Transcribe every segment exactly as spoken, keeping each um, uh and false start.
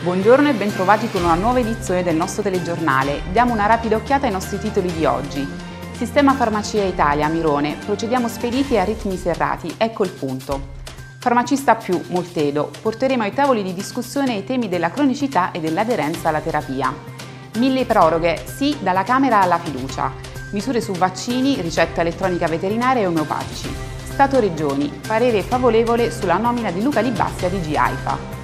Buongiorno e bentrovati con una nuova edizione del nostro telegiornale. Diamo una rapida occhiata ai nostri titoli di oggi. Sistema Farmacia Italia, Mirone, procediamo spediti e a ritmi serrati, ecco il punto. Farmacista più, Moltedo, porteremo ai tavoli di discussione i temi della cronicità e dell'aderenza alla terapia. Mille proroghe, sì dalla Camera alla fiducia. Misure su vaccini, ricetta elettronica veterinaria e omeopatici. Stato-Regioni, parere favorevole sulla nomina di Luca Libassi a D G AIFA.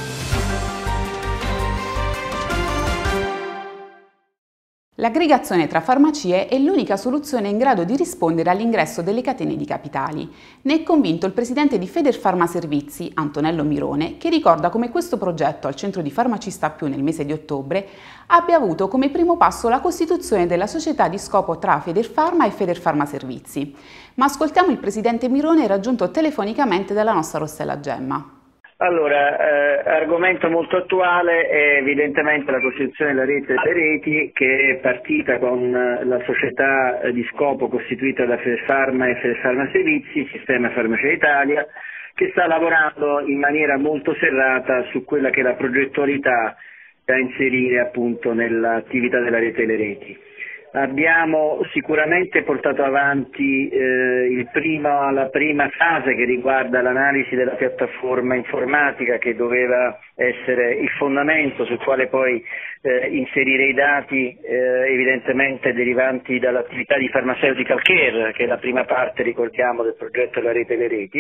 L'aggregazione tra farmacie è l'unica soluzione in grado di rispondere all'ingresso delle catene di capitali. Ne è convinto il presidente di Federfarma Servizi, Antonello Mirone, che ricorda come questo progetto al centro di Farmacista Più nel mese di ottobre abbia avuto come primo passo la costituzione della società di scopo tra Federfarma e Federfarma Servizi. Ma ascoltiamo il presidente Mirone raggiunto telefonicamente dalla nostra Rossella Gemma. Allora, eh, argomento molto attuale è evidentemente la costituzione della rete delle reti, che è partita con la società di scopo costituita da Federfarma e Federfarma Servizi, Sistema Farmacia Italia, che sta lavorando in maniera molto serrata su quella che è la progettualità da inserire appunto nell'attività della rete delle reti. Abbiamo sicuramente portato avanti eh, il primo, la prima fase che riguarda l'analisi della piattaforma informatica, che doveva essere il fondamento sul quale poi eh, inserire i dati eh, evidentemente derivanti dall'attività di Pharmaceutical Care, che è la prima parte, ricordiamo, del progetto della rete delle reti.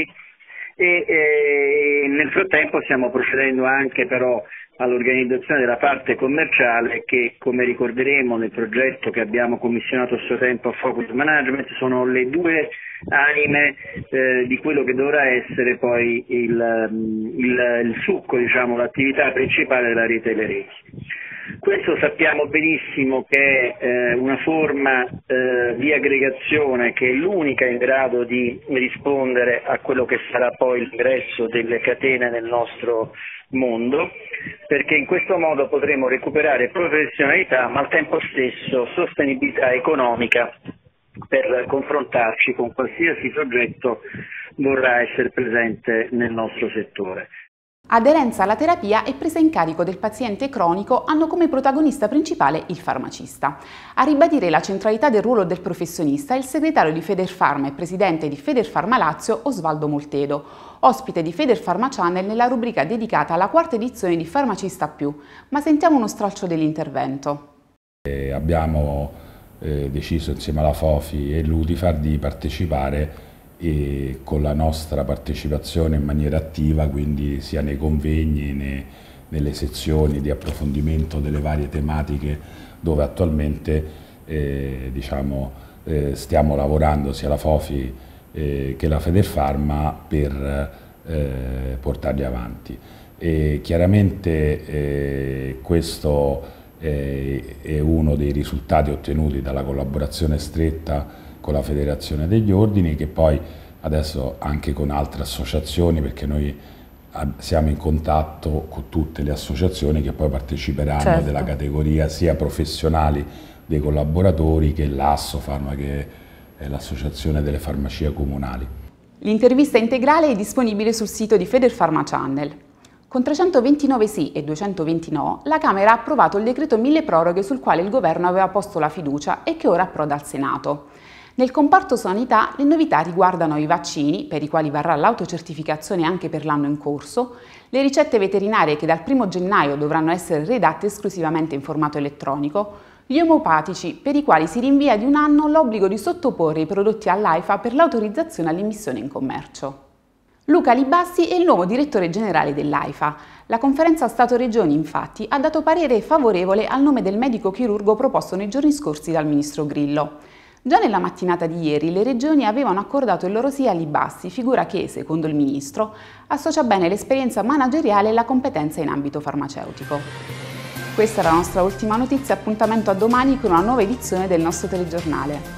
E eh, nel frattempo stiamo procedendo anche però all'organizzazione della parte commerciale, che, come ricorderemo nel progetto che abbiamo commissionato a suo tempo a Focus Management, sono le due anime eh, di quello che dovrà essere poi il, il, il succo, diciamo, l'attività principale della rete delle reti. Questo sappiamo benissimo che è eh, una forma eh, di aggregazione che è l'unica in grado di rispondere a quello che sarà poi l'ingresso delle catene nel nostro mondo, perché in questo modo potremo recuperare professionalità ma al tempo stesso sostenibilità economica per confrontarci con qualsiasi progetto vorrà essere presente nel nostro settore. Aderenza alla terapia e presa in carico del paziente cronico hanno come protagonista principale il farmacista. A ribadire la centralità del ruolo del professionista è il segretario di Federfarma e presidente di Federfarma Lazio Osvaldo Moltedo, ospite di Federfarma Channel nella rubrica dedicata alla quarta edizione di Farmacista Più. Ma sentiamo uno stralcio dell'intervento. Eh, abbiamo eh, deciso insieme alla Fofi e l'Udifar di partecipare e con la nostra partecipazione in maniera attiva, quindi sia nei convegni, né, nelle sezioni di approfondimento delle varie tematiche dove attualmente eh, diciamo, eh, stiamo lavorando sia la Fofi eh, che la Federfarma per eh, portarli avanti. E chiaramente eh, questo eh, è uno dei risultati ottenuti dalla collaborazione stretta con la Federazione degli Ordini, che poi adesso anche con altre associazioni, perché noi siamo in contatto con tutte le associazioni che poi parteciperanno, certo, della categoria sia professionali dei collaboratori che l'Assofarma, che è l'associazione delle farmacie comunali. L'intervista integrale è disponibile sul sito di Federfarma Channel. Con trecentoventinove sì e duecentoventi no, la Camera ha approvato il decreto mille proroghe sul quale il Governo aveva posto la fiducia e che ora approda al Senato. Nel comparto sanità le novità riguardano i vaccini, per i quali varrà l'autocertificazione anche per l'anno in corso, le ricette veterinarie che dal primo gennaio dovranno essere redatte esclusivamente in formato elettronico, gli omeopatici, per i quali si rinvia di un anno l'obbligo di sottoporre i prodotti all'AIFA per l'autorizzazione all'immissione in commercio. Luca Libassi è il nuovo direttore generale dell'AIFA. La conferenza Stato-Regioni, infatti, ha dato parere favorevole al nome del medico chirurgo proposto nei giorni scorsi dal ministro Grillo. Già nella mattinata di ieri le regioni avevano accordato il loro sì a Libassi, figura che, secondo il ministro, associa bene l'esperienza manageriale e la competenza in ambito farmaceutico. Questa è la nostra ultima notizia, appuntamento a domani con una nuova edizione del nostro telegiornale.